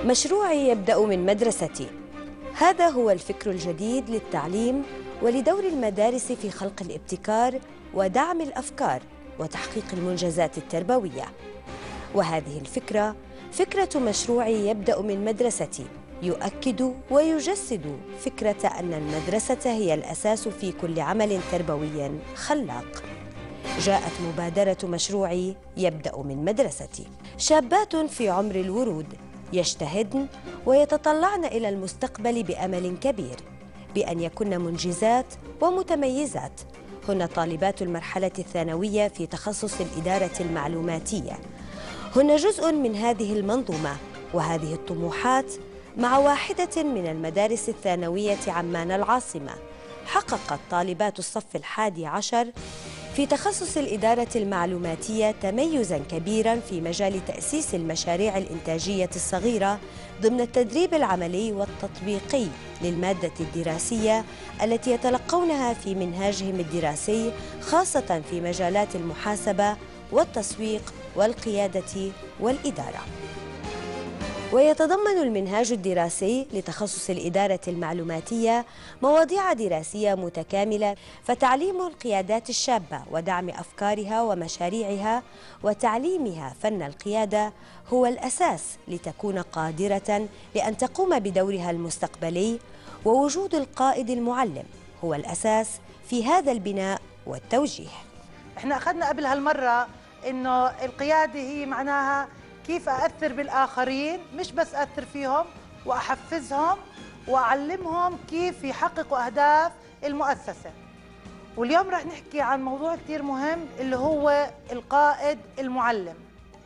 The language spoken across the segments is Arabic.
مشروعي يبدأ من مدرستي. هذا هو الفكر الجديد للتعليم ولدور المدارس في خلق الابتكار ودعم الأفكار وتحقيق المنجزات التربوية. وهذه الفكرة فكرة مشروعي يبدأ من مدرستي، يؤكد ويجسد فكرة أن المدرسة هي الأساس في كل عمل تربوي خلاق. جاءت مبادرة مشروعي يبدأ من مدرستي. شابات في عمر الورود يجتهدن ويتطلعن إلى المستقبل بأمل كبير بأن يكن منجزات ومتميزات. هن طالبات المرحلة الثانوية في تخصص الإدارة المعلوماتية. هن جزء من هذه المنظومة وهذه الطموحات. مع واحدة من المدارس الثانوية عمان العاصمة، حققت طالبات الصف 11 في تخصص الإدارة المعلوماتية تميزاً كبيراً في مجال تأسيس المشاريع الإنتاجية الصغيرة ضمن التدريب العملي والتطبيقي للمادة الدراسية التي يتلقونها في منهاجهم الدراسي، خاصة في مجالات المحاسبة والتسويق والقيادة والإدارة. ويتضمن المنهاج الدراسي لتخصص الإدارة المعلوماتية مواضيع دراسية متكاملة، فتعليم القيادات الشابة ودعم أفكارها ومشاريعها وتعليمها فن القيادة هو الأساس لتكون قادرة لأن تقوم بدورها المستقبلي. ووجود القائد المعلم هو الأساس في هذا البناء والتوجيه. احنا أخذنا قبل هالمرة إنه القيادة هي معناها كيف أأثر بالآخرين، مش بس أأثر فيهم وأحفزهم وأعلمهم كيف يحققوا أهداف المؤسسة. واليوم رح نحكي عن موضوع كتير مهم اللي هو القائد المعلم.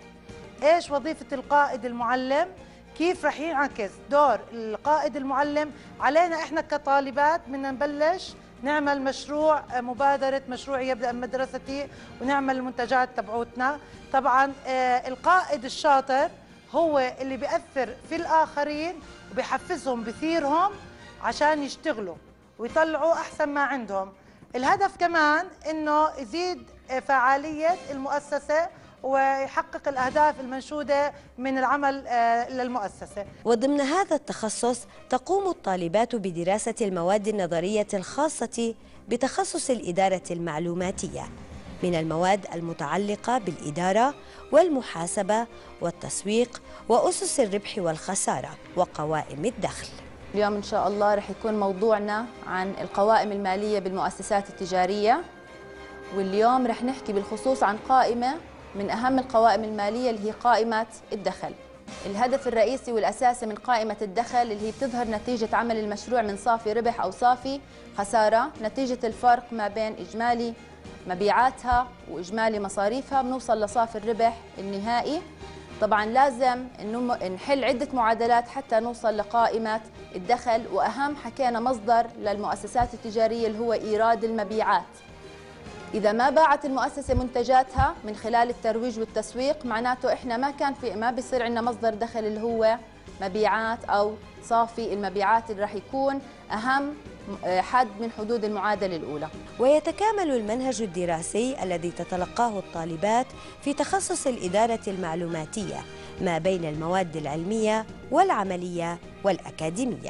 إيش وظيفة القائد المعلم؟ كيف رح ينعكس دور القائد المعلم علينا إحنا كطالبات؟ بدنا نبلش نعمل مشروع، مبادرة مشروعي يبدأ من مدرستي، ونعمل المنتجات تبعوتنا. طبعا القائد الشاطر هو اللي بيأثر في الآخرين وبيحفزهم بثيرهم عشان يشتغلوا ويطلعوا أحسن ما عندهم. الهدف كمان إنه يزيد فعالية المؤسسة ويحقق الأهداف المنشودة من العمل للمؤسسة. وضمن هذا التخصص تقوم الطالبات بدراسة المواد النظرية الخاصة بتخصص الإدارة المعلوماتية، من المواد المتعلقة بالإدارة والمحاسبة والتسويق وأسس الربح والخسارة وقوائم الدخل. اليوم إن شاء الله رح يكون موضوعنا عن القوائم المالية بالمؤسسات التجارية، واليوم رح نحكي بالخصوص عن قائمة من أهم القوائم المالية اللي هي قائمة الدخل. الهدف الرئيسي والأساسي من قائمة الدخل اللي هي بتظهر نتيجة عمل المشروع من صافي ربح أو صافي خسارة، نتيجة الفرق ما بين إجمالي مبيعاتها وإجمالي مصاريفها بنوصل لصافي الربح النهائي. طبعا لازم إنه نحل عدة معادلات حتى نوصل لقائمة الدخل، وأهم حكينا مصدر للمؤسسات التجارية اللي هو إيراد المبيعات. إذا ما باعت المؤسسة منتجاتها من خلال الترويج والتسويق، معناته إحنا ما بيصير عندنا مصدر دخل اللي هو مبيعات أو صافي المبيعات اللي راح يكون أهم حد من حدود المعادلة الأولى. ويتكامل المنهج الدراسي الذي تتلقاه الطالبات في تخصص الإدارة المعلوماتية ما بين المواد العلمية والعملية والأكاديمية.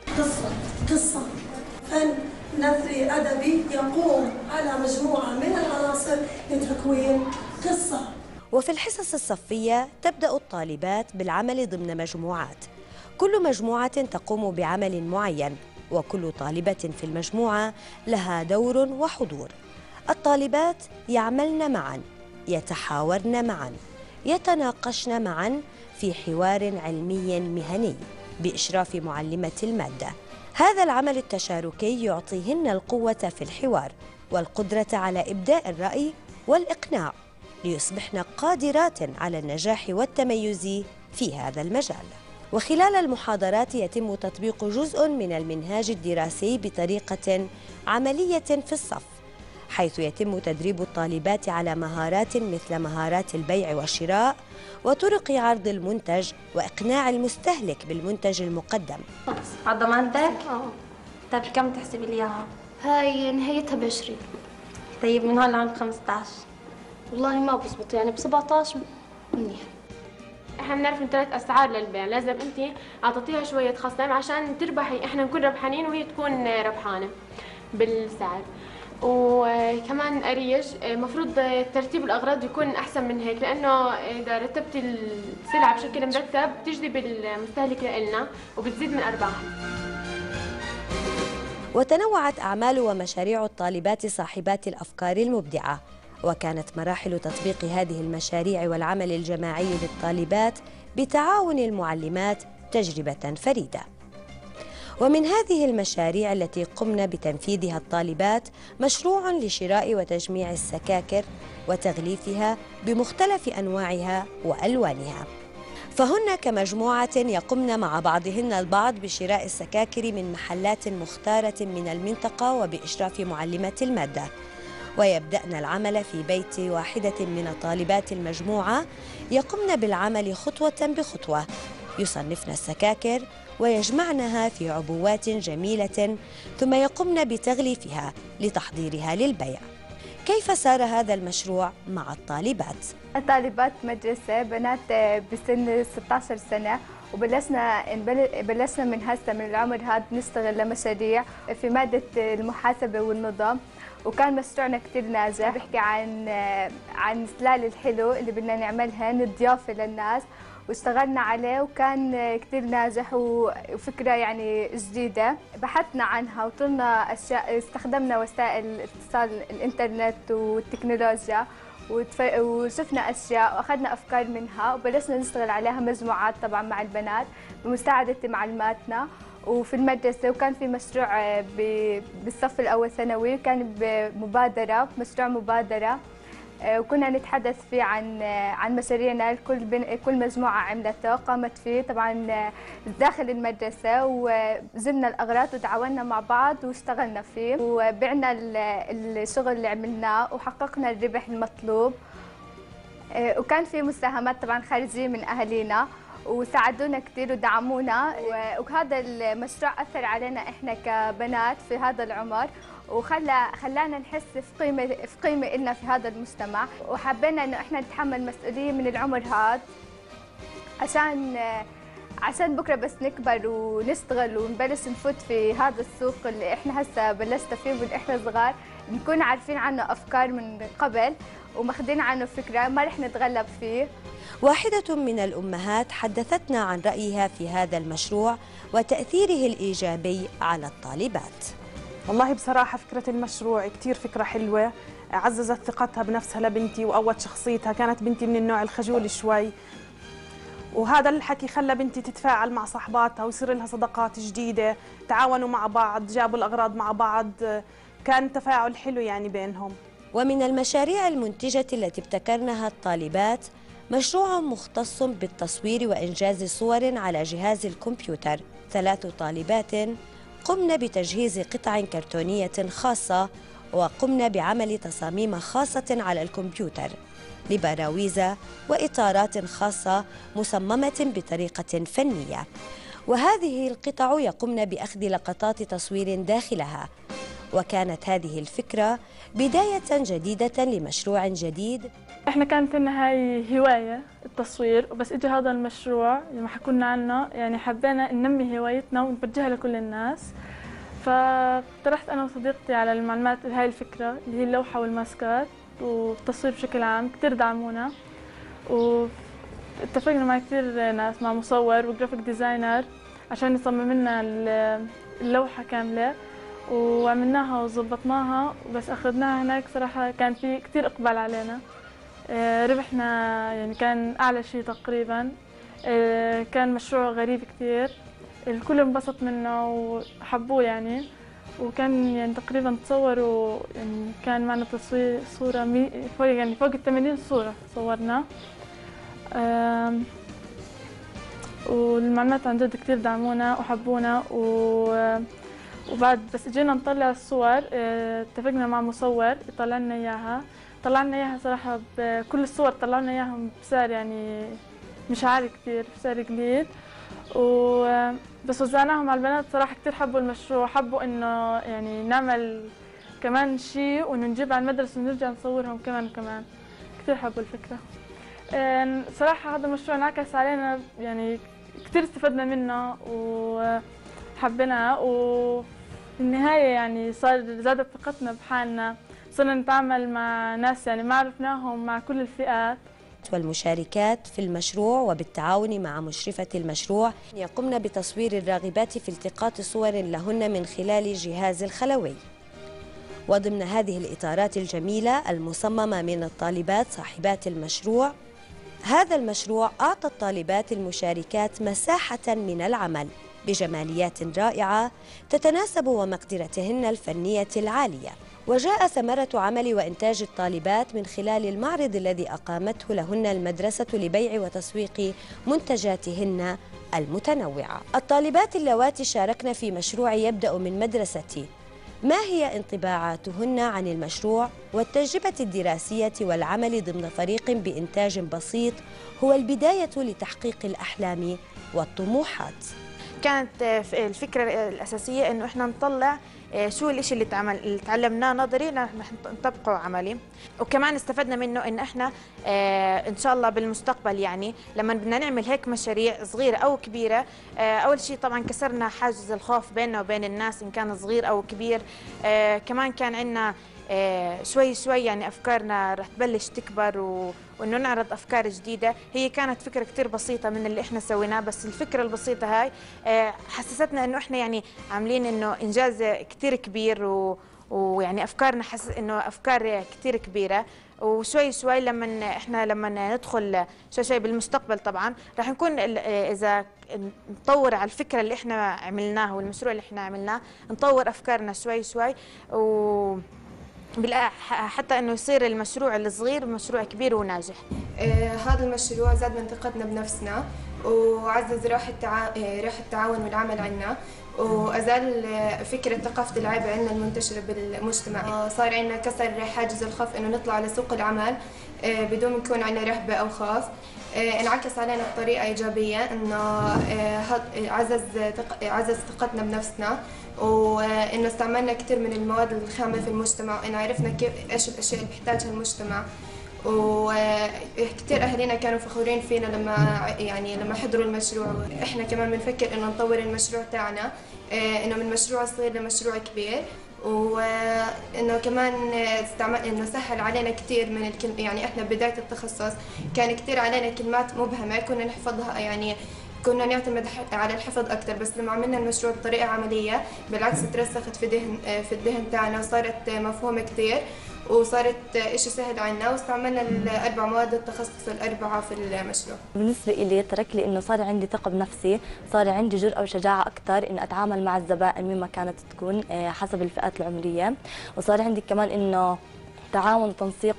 قصة فن نثري أدبي يقوم على مجموعة من العناصر لتكوين قصة. وفي الحصص الصفية تبدأ الطالبات بالعمل ضمن مجموعات، كل مجموعة تقوم بعمل معين، وكل طالبة في المجموعة لها دور وحضور. الطالبات يعملن معا، يتحاورن معا، يتناقشن معا في حوار علمي مهني بإشراف معلمة المادة. هذا العمل التشاركي يعطيهن القوة في الحوار والقدرة على إبداء الرأي والإقناع، ليصبحن قادرات على النجاح والتميز في هذا المجال. وخلال المحاضرات يتم تطبيق جزء من المنهاج الدراسي بطريقة عملية في الصف، حيث يتم تدريب الطالبات على مهارات مثل مهارات البيع والشراء وطرق عرض المنتج وإقناع المستهلك بالمنتج المقدم. على ضمانتك؟ طيب كم تحسبي لي اياها؟ هاي نهايتها ب20. طيب من هون لعند 15. والله ما بزبط، يعني ب17 منيح. احنا بنعرف ان 3 اسعار للبيع، لازم انت اعطيها شويه خصم عشان تربحي، احنا نكون ربحانين وهي تكون ربحانه بالسعر. وكمان قريش المفروض ترتيب الاغراض يكون احسن من هيك، لانه اذا رتبت السلعه بشكل مرتب بتجذب المستهلك لنا وبتزيد من ارباحنا. وتنوعت أعمال ومشاريع الطالبات صاحبات الأفكار المبدعة، وكانت مراحل تطبيق هذه المشاريع والعمل الجماعي للطالبات بتعاون المعلمات تجربة فريدة. ومن هذه المشاريع التي قمنا بتنفيذها الطالبات مشروع لشراء وتجميع السكاكر وتغليفها بمختلف أنواعها وألوانها، فهن كمجموعة يقمن مع بعضهن البعض بشراء السكاكر من محلات مختارة من المنطقة وبإشراف معلمة المادة، ويبدأن العمل في بيت واحدة من طالبات المجموعة يقمن بالعمل خطوة بخطوة، يصنفن السكاكر ويجمعنها في عبوات جميلة ثم يقمن بتغليفها لتحضيرها للبيع. كيف سار هذا المشروع مع الطالبات؟ طالبات مدرسة بنات بسن 16 سنة، وبلشنا من هسه من العمر هذا نشتغل لمشاريع في مادة المحاسبة والنظم، وكان مشروعنا كثير ناجح. بحكي عن سلال الحلو اللي بدنا نعملها ضيافة للناس، واشتغلنا عليه وكان كثير ناجح وفكرة يعني جديدة. بحثنا عنها وطلنا أشياء، استخدمنا وسائل الاتصال الإنترنت والتكنولوجيا وشفنا أشياء وأخذنا أفكار منها وبلشنا نشتغل عليها مجموعات طبعا مع البنات بمساعدة معلماتنا وفي المدرسة. وكان في مشروع بالصف الأول ثانوي، كان بمبادرة، مشروع مبادرة، وكنا نتحدث فيه عن مشاريعنا. كل مجموعة عملته قامت فيه طبعا داخل المدرسة، وزلنا الأغراض وتعاوننا مع بعض واشتغلنا فيه وبعنا الشغل اللي عملناه وحققنا الربح المطلوب. وكان في مساهمات طبعا خارجية من أهالينا وساعدونا كثير ودعمونا، وهذا المشروع أثر علينا إحنا كبنات في هذا العمر، وخلانا نحس في قيمة لنا في هذا المجتمع، وحبينا إنه إحنا نتحمل مسؤولية من العمر هذا عشان بكرة بس نكبر ونشتغل ونبلش نفوت في هذا السوق اللي إحنا هسه بلشنا فيه من إحنا صغار، نكون عارفين عنه أفكار من قبل وماخذين عنه فكرة ما رح نتغلب فيه. واحدة من الأمهات حدثتنا عن رأيها في هذا المشروع وتأثيره الإيجابي على الطالبات. والله بصراحة فكرة المشروع كتير فكرة حلوة، عززت ثقتها بنفسها لبنتي وقوت شخصيتها. كانت بنتي من النوع الخجول شوي، وهذا الحكي خلى بنتي تتفاعل مع صحباتها ويصير لها صداقات جديدة، تعاونوا مع بعض، جابوا الأغراض مع بعض، كان تفاعل حلو يعني بينهم. ومن المشاريع المنتجة التي ابتكرناها الطالبات مشروع مختص بالتصوير وإنجاز صور على جهاز الكمبيوتر. 3 طالبات قمنا بتجهيز قطع كرتونية خاصة وقمنا بعمل تصاميم خاصة على الكمبيوتر لبراويز وإطارات خاصة مصممة بطريقة فنية، وهذه القطع يقمن بأخذ لقطات تصوير داخلها. وكانت هذه الفكرة بداية جديدة لمشروع جديد. احنا كانت لنا هاي هواية التصوير، وبس اجى هذا المشروع لما حكونا عنه يعني حبينا ننمي هوايتنا ونوجهها لكل الناس، فاقترحت انا وصديقتي على المعلمات هاي الفكرة اللي هي اللوحة والماسكات والتصوير بشكل عام. كتير دعمونا واتفقنا مع كتير ناس، مع مصور وجرافيك ديزاينر عشان يصمم لنا اللوحة كاملة، وعملناها وظبطناها. وبس أخذناها هناك صراحة كان في كتير إقبال علينا، ربحنا يعني كان أعلى شيء تقريبا. كان مشروع غريب كتير، الكل انبسط منه وحبوه يعني، وكان يعني تقريبا تصوروا يعني كان معنا تصوير صورة فوق 80 صورة صورنا. والمعلمات عن جد كتير دعمونا وحبونا. وبعد بس جينا نطلع الصور اتفقنا مع مصور يطلع لنا اياها، طلع لنا اياها صراحه بكل الصور طلع لنا اياها بسعر يعني مش عالي كثير، بسعر قليل. بس وزعناهم على البنات صراحه كثير حبوا المشروع، حبوا انه يعني نعمل كمان شيء وانه نجيب على المدرسه ونرجع نصورهم كمان كثير حبوا الفكره. صراحة هذا المشروع انعكس علينا، يعني كثير استفدنا منه وحبيناه، وفي النهاية يعني زادت ثقتنا بحالنا، صرنا نتعامل مع ناس يعني ما عرفناهم مع كل الفئات. والمشاركات في المشروع وبالتعاون مع مشرفة المشروع يقمن بتصوير الراغبات في التقاط صور لهن من خلال جهاز الخلوي. وضمن هذه الإطارات الجميلة المصممة من الطالبات صاحبات المشروع، هذا المشروع أعطى الطالبات المشاركات مساحة من العمل بجماليات رائعة تتناسب ومقدرتهن الفنية العالية. وجاء ثمرة عمل وإنتاج الطالبات من خلال المعرض الذي أقامته لهن المدرسة لبيع وتسويق منتجاتهن المتنوعة. الطالبات اللواتي شاركن في مشروع يبدأ من مدرستي، ما هي انطباعاتهن عن المشروع والتجربة الدراسية والعمل ضمن فريق بإنتاج بسيط هو البداية لتحقيق الأحلام والطموحات؟ كانت الفكرة الأساسية إنه إحنا نطلع شو الإشي اللي تعلمناه نظري نحن نطبقه عملي، وكمان استفدنا منه إن إحنا إن شاء الله بالمستقبل يعني لما بدنا نعمل هيك مشاريع صغيرة أو كبيرة، أول شيء طبعا كسرنا حاجز الخوف بيننا وبين الناس إن كان صغير أو كبير. كمان كان عندنا شوي شوي يعني أفكارنا رح تبلش تكبر وإنه نعرض أفكار جديدة. هي كانت فكرة كتير بسيطة من اللي إحنا سويناه، بس الفكرة البسيطة هاي حسستنا إنه إحنا يعني عاملين إنه إنجاز كتير كبير ويعني أفكارنا إنه أفكار كتير كبيرة. وشوي شوي لما ندخل شوي بالمستقبل طبعا رح نكون إذا نطور على الفكرة اللي إحنا عملناها والمشروع اللي إحنا عملناه، نطور أفكارنا شوي شوي حتى انه يصير المشروع الصغير مشروع كبير وناجح. هذا المشروع زاد من ثقتنا بنفسنا وعزز روح التعاون والعمل عنا، وازال فكره ثقافه العيبه عندنا المنتشره بالمجتمع. صار عندنا كسر حاجز الخوف انه نطلع على سوق العمل بدون ما يكون عندنا رهبه او خوف. انعكس علينا بطريقه ايجابيه انه عزز ثقتنا بنفسنا، وانه استعملنا كثير من المواد الخام في المجتمع، وانه عرفنا ايش الاشياء اللي بيحتاجها المجتمع. وكثير اهالينا كانوا فخورين فينا لما حضروا المشروع. احنا كمان بنفكر انه نطور المشروع تاعنا انه من مشروع صغير لمشروع كبير، وانه كمان انه سهل علينا كثير من يعني احنا بدايه التخصص كان كثير علينا كلمات مبهمه كنا نحفظها، يعني كنا نعتمد على الحفظ اكثر، بس لما عملنا المشروع بطريقه عمليه بالعكس ترسخت في الذهن تاعنا وصارت مفهومه كثير وصارت شيء سهل عنا، واستعملنا الاربع مواد التخصص الاربعه في المشروع. بالنسبه لي ترك لي انه صار عندي ثقه بنفسي، صار عندي جرأه وشجاعه اكثر اني اتعامل مع الزبائن مما كانت تكون حسب الفئات العمريه، وصار عندي كمان انه تعاون وتنسيق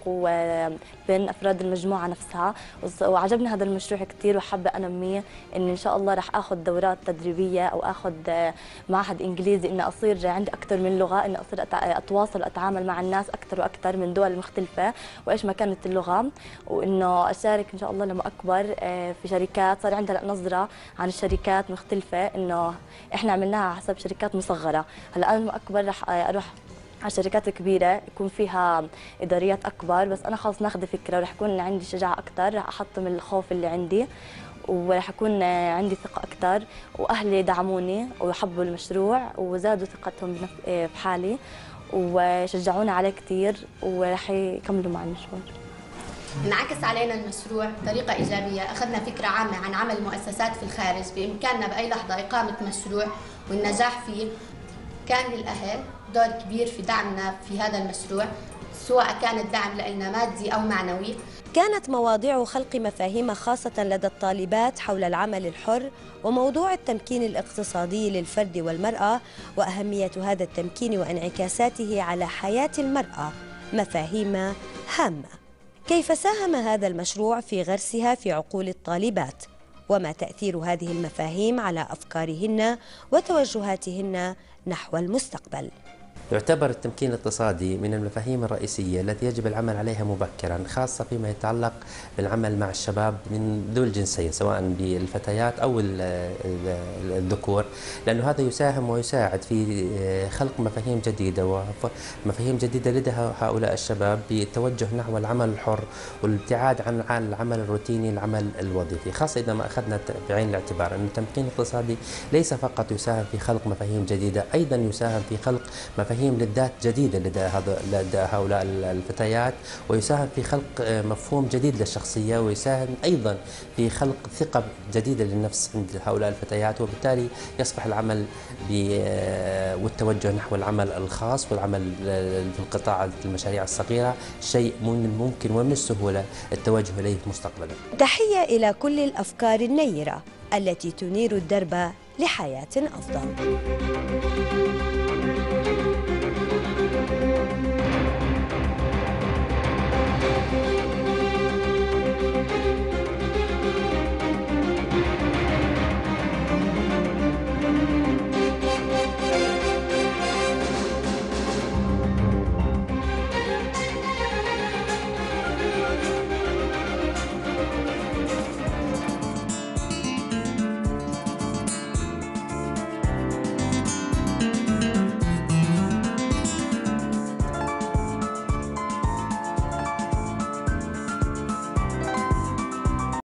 بين افراد المجموعه نفسها. وعجبني هذا المشروع كثير وحابه انميه، ان شاء الله راح اخذ دورات تدريبيه او اخذ معهد انجليزي، اني اصير عندي اكثر من لغه، اني اصير اتواصل واتعامل مع الناس اكثر واكثر من دول مختلفه وايش ما كانت اللغه، وانه اشارك ان شاء الله لما اكبر في شركات. صار عندي نظره عن الشركات مختلفه، انه احنا عملناها حسب شركات مصغره. هلا انا لما اكبر راح اروح على الشركات الكبيرة يكون فيها إداريات أكبر، بس أنا خلص ناخذ فكرة ورح يكون عندي شجاعة أكثر، رح أحطم الخوف اللي عندي ورح يكون عندي ثقة أكثر، وأهلي دعموني وحبوا المشروع وزادوا ثقتهم بحالي وشجعوني عليه كثير ورح يكملوا مع المشوار. انعكس علينا المشروع بطريقة إيجابية، أخذنا فكرة عامة عن عمل مؤسسات في الخارج، بإمكاننا بأي لحظة إقامة مشروع والنجاح فيه. كان للأهل دور كبير في دعمنا في هذا المشروع، سواء كان الدعم لنا مادي أو معنوي. كانت مواضيع خلق مفاهيم خاصة لدى الطالبات حول العمل الحر وموضوع التمكين الاقتصادي للفرد والمرأة وأهمية هذا التمكين وانعكاساته على حياة المرأة، مفاهيم هامة. كيف ساهم هذا المشروع في غرسها في عقول الطالبات؟ وما تأثير هذه المفاهيم على أفكارهن وتوجهاتهن نحو المستقبل؟ يعتبر التمكين الاقتصادي من المفاهيم الرئيسية التي يجب العمل عليها مبكرا، خاصة فيما يتعلق بالعمل مع الشباب من ذوي الجنسين سواء بالفتيات أو الذكور، لأنه هذا يساهم ويساعد في خلق مفاهيم جديدة ومفاهيم جديدة لدى هؤلاء الشباب بالتوجه نحو العمل الحر والابتعاد عن العمل الروتيني، العمل الوظيفي، خاصة إذا ما أخذنا بعين الاعتبار أن التمكين الاقتصادي ليس فقط يساهم في خلق مفاهيم جديدة، أيضا يساهم في خلق مفاهيم للذات جديدة لدى هؤلاء الفتيات، ويساهم في خلق مفهوم جديد للشخصية، ويساهم أيضا في خلق ثقة جديدة للنفس عند هؤلاء الفتيات، وبالتالي يصبح العمل والتوجه نحو العمل الخاص والعمل في القطاع المشاريع الصغيرة شيء من الممكن ومن السهولة التوجه إليه مستقبلا. تحية إلى كل الأفكار النيرة التي تنير الدرب لحياة أفضل.